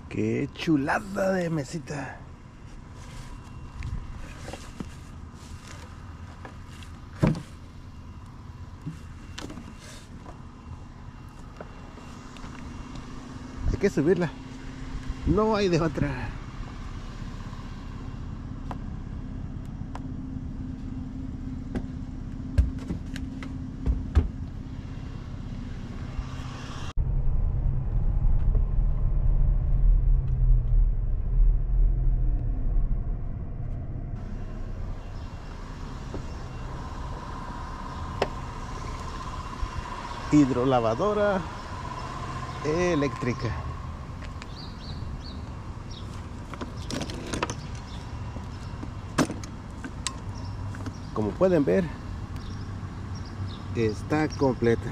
Qué chulada de mesita. Hay que subirla. No hay de otra. Hidrolavadora eléctrica. Como pueden ver, está completa.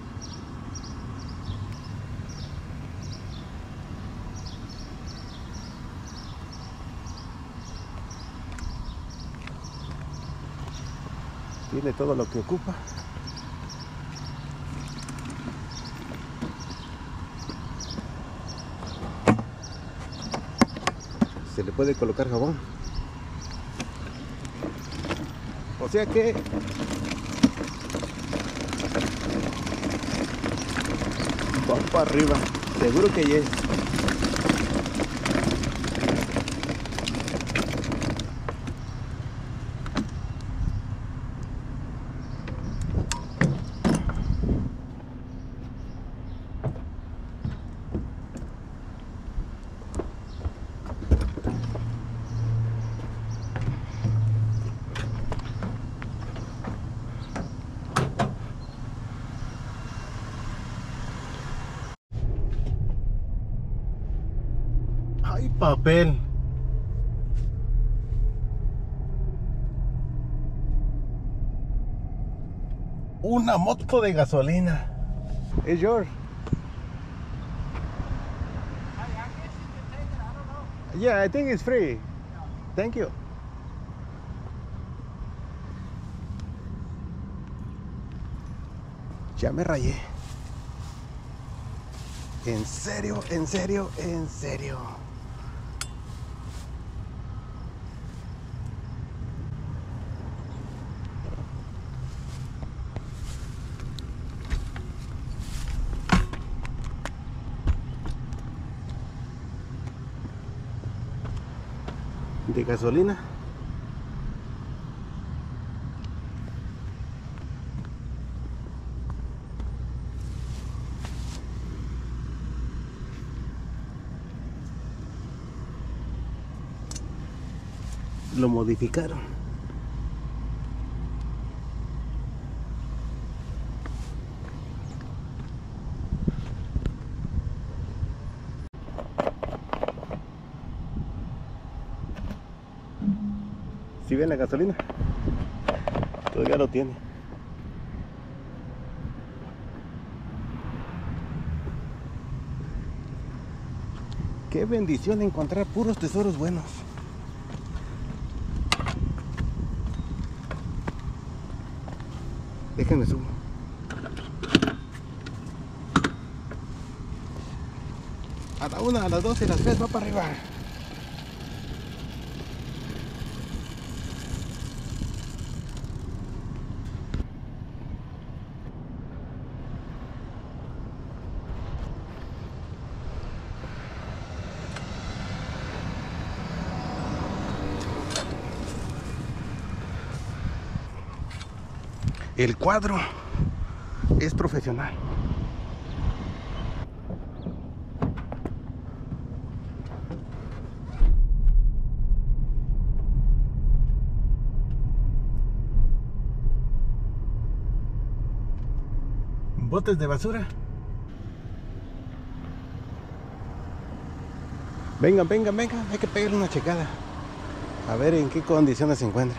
Tiene todo lo que ocupa. Se le puede colocar jabón. O sea que va para arriba. Seguro que yes. ¡Ay, papel! Una moto de gasolina. Es yours. Yeah, I think it's free. Thank you. Ya me rayé. En serio, en serio, en serio. De gasolina. Lo modificaron. ¿Sí ven la gasolina? Todavía lo tiene. Qué bendición encontrar puros tesoros buenos. Déjenme subo. A la 1, a las 2 y a las 3 va para arriba. El cuadro es profesional. Botes de basura. Vengan, vengan, vengan. Hay que pegarle una checada. A ver en qué condiciones se encuentra.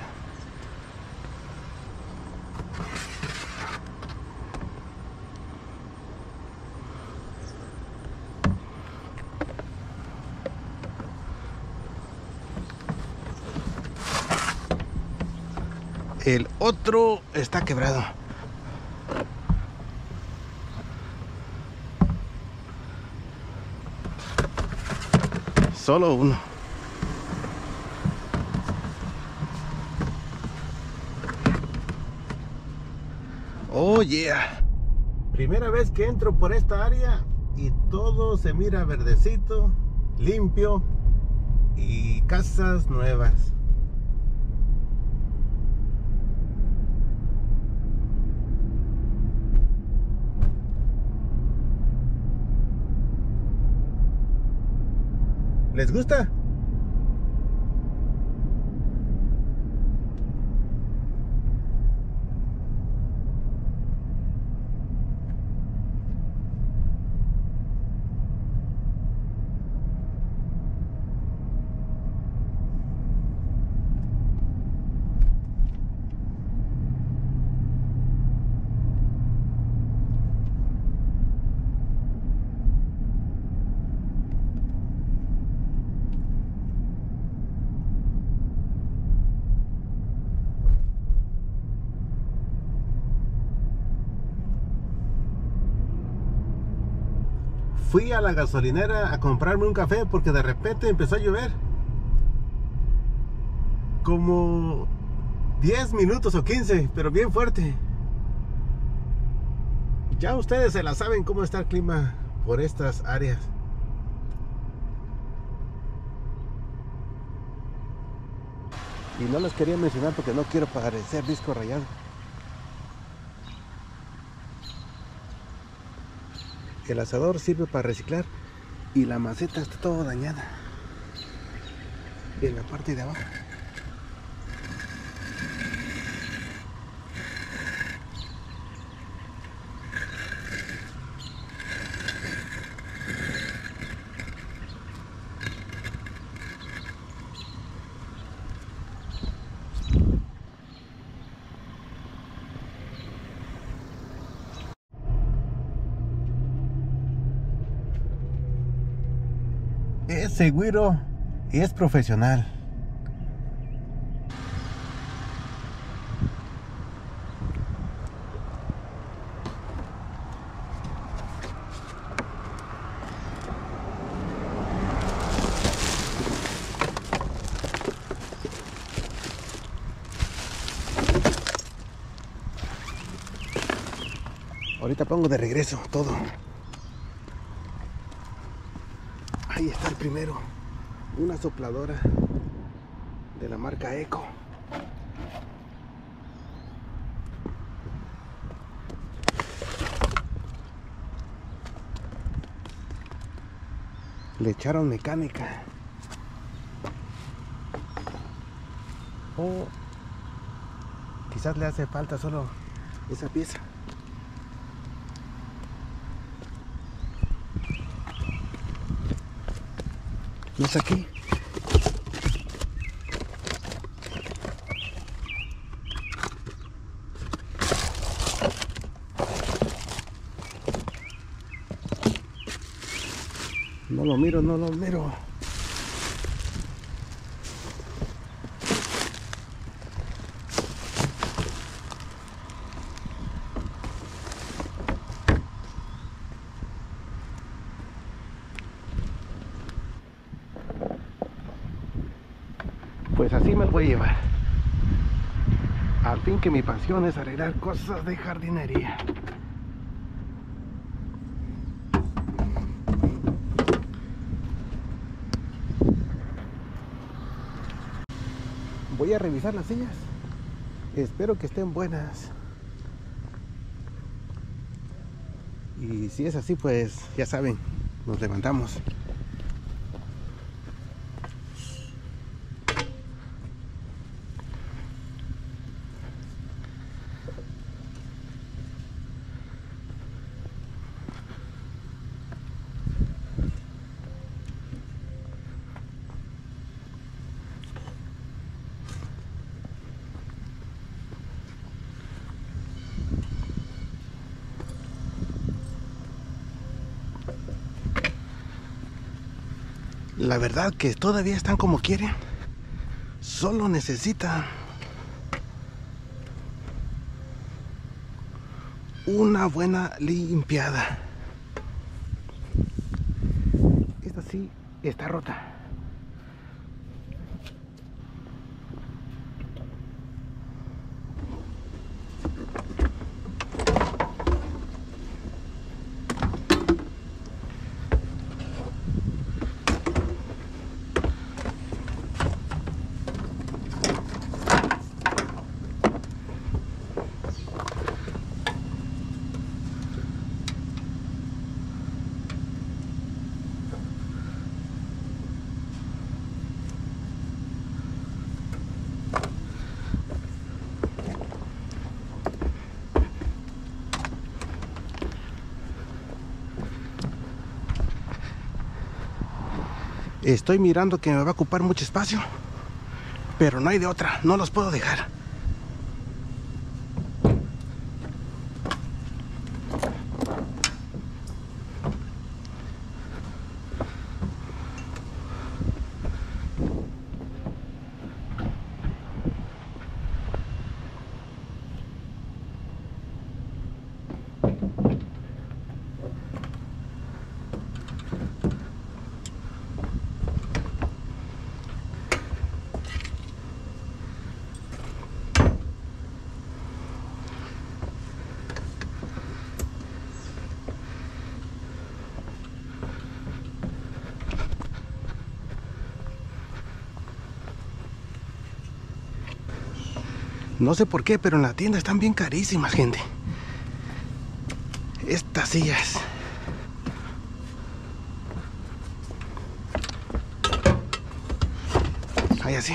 El otro está quebrado. Solo uno. Oh yeah. Primera vez que entro por esta área y todo se mira verdecito, limpio y casas nuevas. ¿Les gusta? Fui a la gasolinera a comprarme un café porque de repente empezó a llover. Como 10 minutos o 15, pero bien fuerte. Ya ustedes se la saben cómo está el clima por estas áreas. Y no les quería mencionar porque no quiero parecer disco rayado. El asador sirve para reciclar y la maceta está toda dañada en la parte de abajo. Es seguro y es profesional. Ahorita pongo de regreso todo. Ahí está el primero, una sopladora de la marca Eco. Le echaron mecánica. O quizás le hace falta solo esa pieza. No es aquí. No lo miro, no lo miro. Pues así me voy a llevar. Al fin que mi pasión es arreglar cosas de jardinería. Voy a revisar las sillas. Espero que estén buenas. Y si es así, pues ya saben, nos levantamos. La verdad que todavía están como quieren. Solo necesitan una buena limpiada. Esta sí está rota. Estoy mirando que me va a ocupar mucho espacio, pero no hay de otra, no los puedo dejar. No sé por qué, pero en la tienda están bien carísimas, gente. Estas sillas. Ahí así.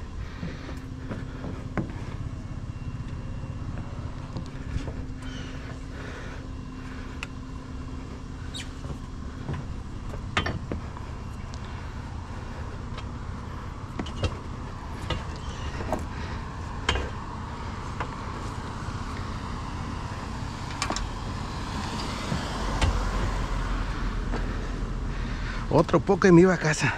Otro poco y me iba a casa.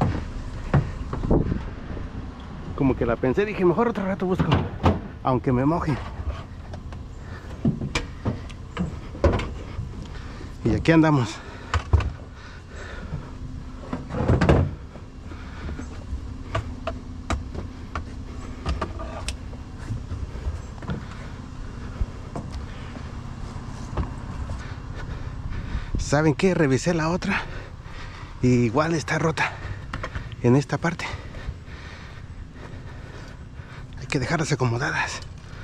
Como que la pensé, dije, mejor otro rato busco, aunque me moje. Y aquí andamos. ¿Saben qué? Revisé la otra y igual está rota en esta parte. Hay que dejarlas acomodadas.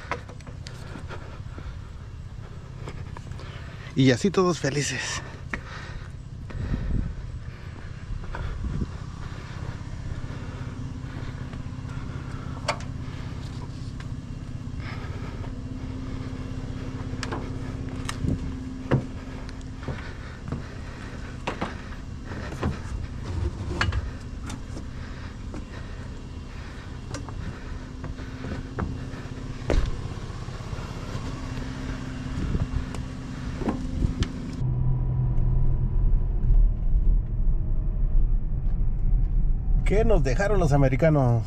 Y así todos felices. ¿Qué nos dejaron los americanos?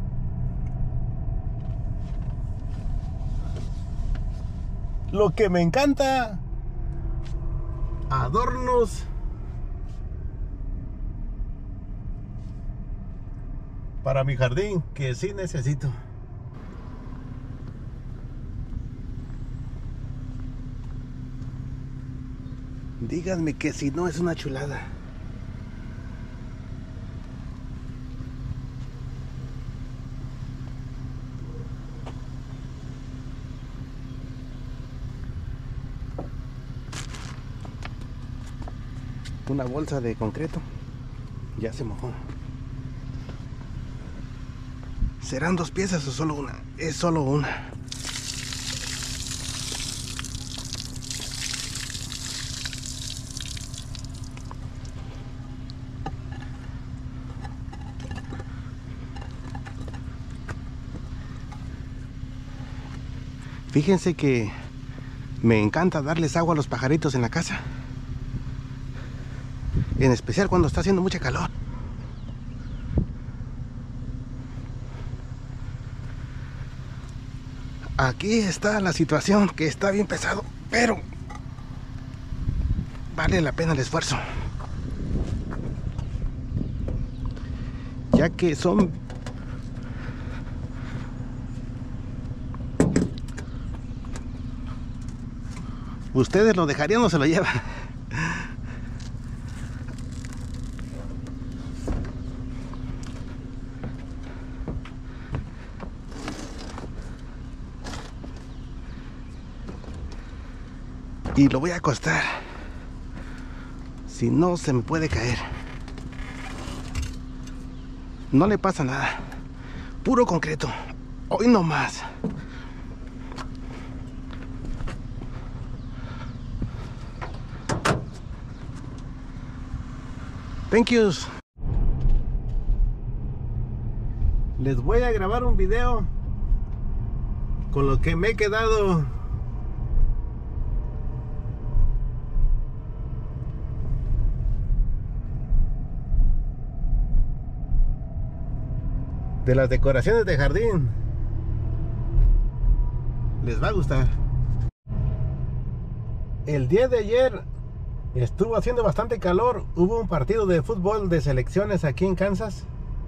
Lo que me encanta, adornos para mi jardín, que sí necesito. Díganme que si no es una chulada. Una bolsa de concreto ya se mojó. ¿Serán 2 piezas o solo una? Es solo una. Fíjense que me encanta darles agua a los pajaritos en la casa. En especial cuando está haciendo mucha calor. Aquí está la situación, que está bien pesado, pero vale la pena el esfuerzo. Ya que son... ¿Ustedes lo dejarían o se lo llevan? Y lo voy a acostar. Si no, se me puede caer. No le pasa nada. Puro concreto. Hoy no más. Thank you. Les voy a grabar un video con lo que me he quedado de las decoraciones de jardín. Les va a gustar. El día de ayer estuvo haciendo bastante calor. Hubo un partido de fútbol de selecciones aquí en Kansas.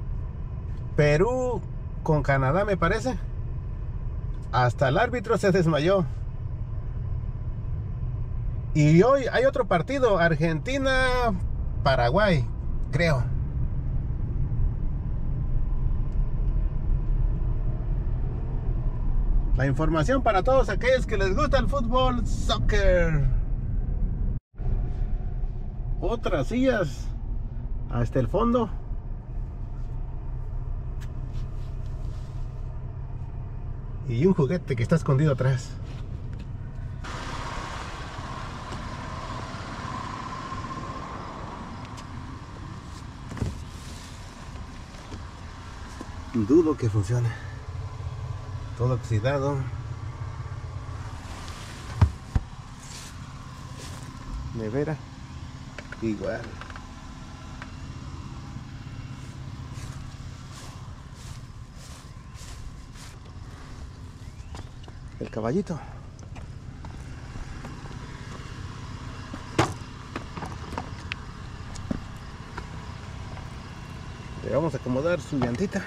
Perú con Canadá, me parece. Hasta el árbitro se desmayó. Y hoy hay otro partido, Argentina-Paraguay, creo. La información para todos aquellos que les gusta el fútbol, soccer. Otras sillas hasta el fondo. Y un juguete que está escondido atrás. Dudo que funcione. Todo oxidado. Nevera. Igual. El caballito. Le vamos a acomodar su llantita.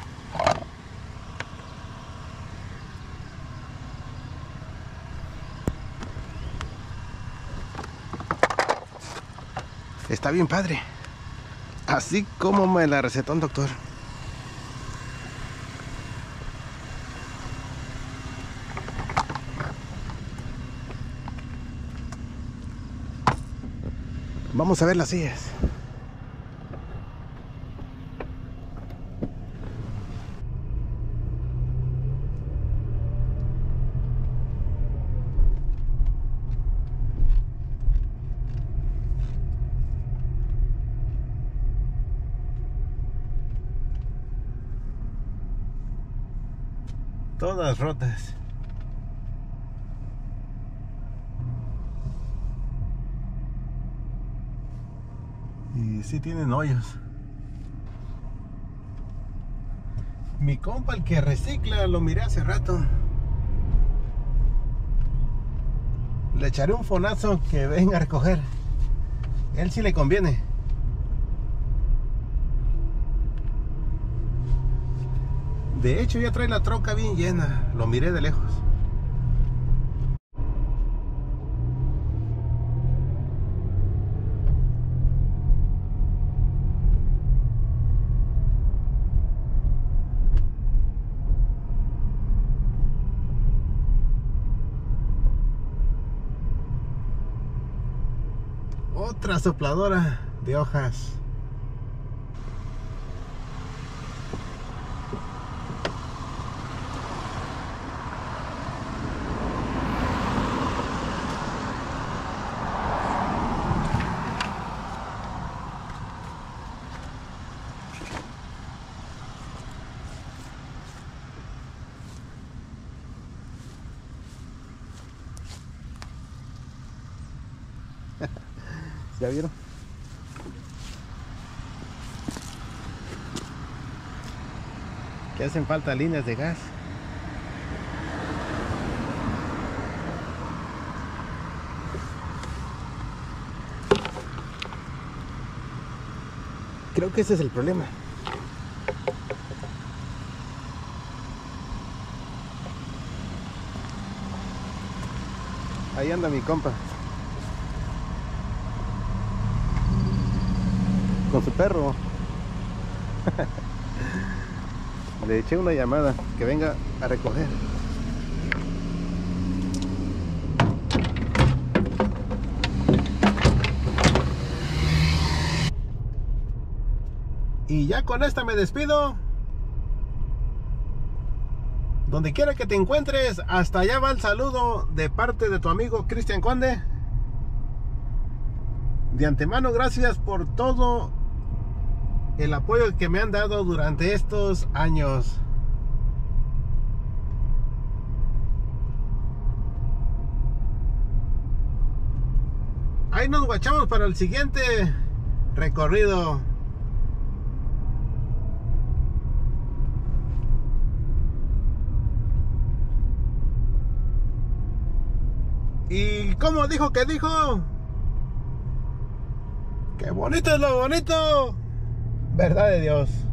Está bien padre, así como me la recetó un doctor. Vamos a ver las sillas. Todas rotas. Y sí tienen hoyos. Mi compa, el que recicla, lo miré hace rato. Le echaré un fonazo que venga a recoger. Él sí le conviene. De hecho ya trae la troca bien llena. Lo miré de lejos. Otra sopladora de hojas. ¿Ya vieron? Que hacen falta líneas de gas. Creo que ese es el problema. Ahí anda mi compa con su perro. Le eché una llamada que venga a recoger. Y ya con esta me despido. Donde quiera que te encuentres, hasta allá va el saludo de parte de tu amigo Cristian Conde. De antemano, gracias por todo el apoyo que me han dado durante estos años. Ahí nos guachamos para el siguiente recorrido. ¿Y cómo dijo que dijo? ¡Qué bonito es lo bonito! Verdad de Dios.